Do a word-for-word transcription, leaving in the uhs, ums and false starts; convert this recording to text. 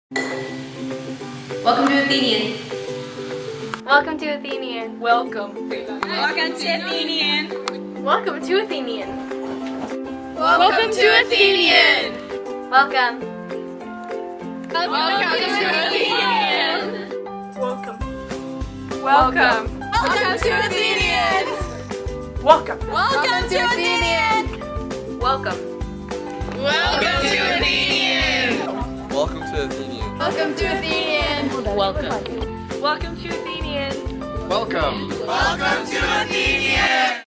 Welcome to Athenian. Welcome to Athenian. Welcome. Welcome to Athenian. Welcome to Athenian. Welcome to Athenian. Welcome. Welcome to Athenian. Welcome. Welcome. Welcome to Athenian. Welcome. Welcome to Athenian. Welcome. Welcome to Athenian. Welcome to Athenian. Welcome to Athenian. Welcome. Welcome to Athenian. Welcome. Welcome to Athenian.